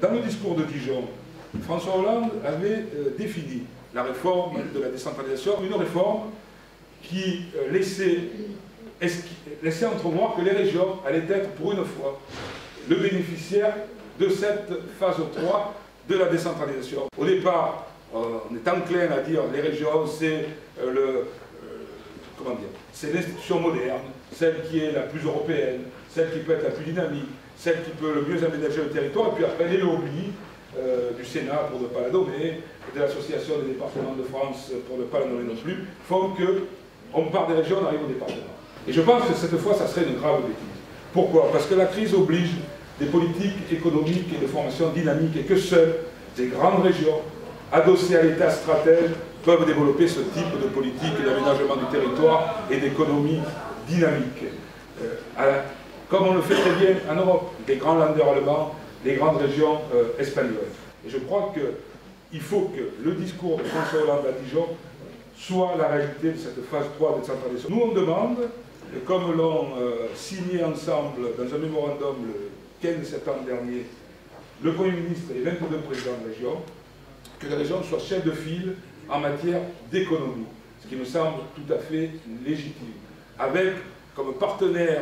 Dans le discours de Dijon, François Hollande avait défini la réforme de la décentralisation, une réforme qui laissait entrevoir que les régions allaient être pour une fois le bénéficiaire de cette phase 3 de la décentralisation. Au départ, on est enclin à dire les régions, c'est c'est l'institution moderne, celle qui est la plus européenne, celle qui peut être la plus dynamique, celle qui peut le mieux aménager le territoire, et puis après les lobbies du Sénat, pour ne pas la nommer, de l'Association des départements de France, pour ne pas la nommer non plus, font qu'on part des régions, on arrive au département. Et je pense que cette fois, ça serait une grave bêtise. Pourquoi? Parce que la crise oblige des politiques économiques et de formation dynamiques, et que seules des grandes régions, adossées à l'État stratège, peuvent développer ce type de politique d'aménagement du territoire et d'économie dynamique. Comme on le fait très bien en Europe, les grands landers allemands, les grandes régions espagnoles. Et je crois qu'il faut que le discours de François Hollande à Dijon soit la réalité de cette phase 3 de décentralisation. Nous, on demande, comme l'ont signé ensemble dans un mémorandum le 15 septembre dernier, le Premier ministre et 22 présidents de région, que les régions soient chefs de file en matière d'économie, ce qui me semble tout à fait légitime, avec comme partenaires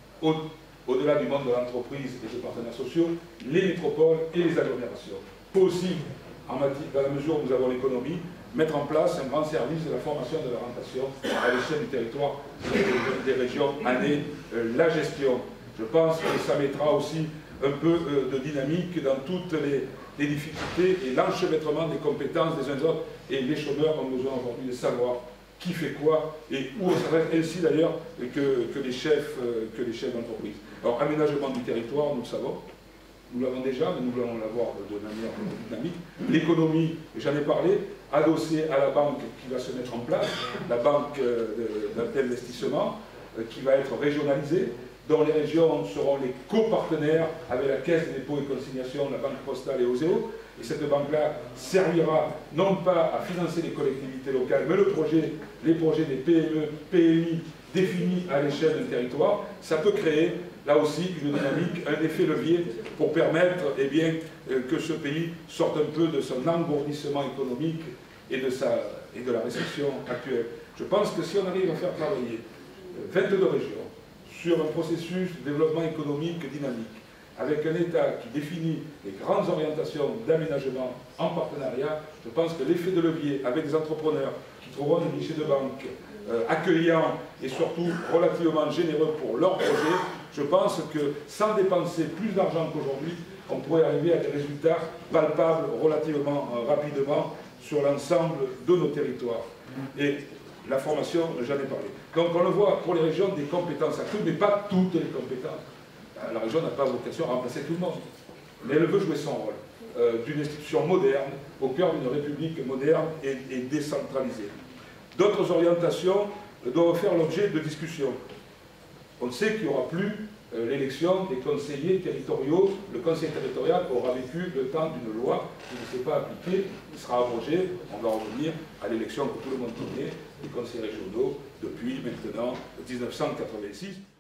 au-delà du monde de l'entreprise et des partenaires sociaux, les métropoles et les agglomérations. Il faut aussi, dans la mesure où nous avons l'économie, mettre en place un grand service de la formation et de l'orientation à l'échelle du territoire des régions, année la gestion. Je pense que ça mettra aussi un peu de dynamique dans toutes les difficultés et l'enchevêtrement des compétences des uns des autres. Et les chômeurs ont besoin aujourd'hui de savoir qui fait quoi et où on s'adresse, ainsi d'ailleurs que les chefs d'entreprise. Alors, aménagement du territoire, nous le savons, nous l'avons déjà, mais nous voulons l'avoir de manière dynamique. L'économie, j'en ai parlé, adossée à la banque qui va se mettre en place, la banque d'investissement qui va être régionalisée, dont les régions seront les copartenaires avec la Caisse des dépôts et consignations, la Banque postale et Oseo. Et cette banque-là servira non pas à financer les collectivités locales, mais les projets des PME, PMI définis à l'échelle d'un territoire. Ça peut créer, là aussi, une dynamique, un effet levier pour permettre que ce pays sorte un peu de son engourdissement économique et de la récession actuelle. Je pense que si on arrive à faire travailler 22 régions sur un processus de développement économique dynamique, avec un État qui définit les grandes orientations d'aménagement en partenariat, je pense que l'effet de levier avec des entrepreneurs qui trouveront des guichets de banque accueillants et surtout relativement généreux pour leurs projets, je pense que sans dépenser plus d'argent qu'aujourd'hui, on pourrait arriver à des résultats palpables relativement rapidement sur l'ensemble de nos territoires. Et la formation, j'en ai parlé. Donc on le voit pour les régions, des compétences accrues, mais pas toutes les compétences. La région n'a pas vocation à remplacer tout le monde, mais elle veut jouer son rôle d'une institution moderne, au cœur d'une république moderne et décentralisée. D'autres orientations doivent faire l'objet de discussions. On sait qu'il n'y aura plus l'élection des conseillers territoriaux. Le conseil territorial aura vécu le temps d'une loi qui ne s'est pas appliquée, il sera abrogé, on va revenir à l'élection que tout le monde connaît, des conseillers régionaux depuis maintenant 1986.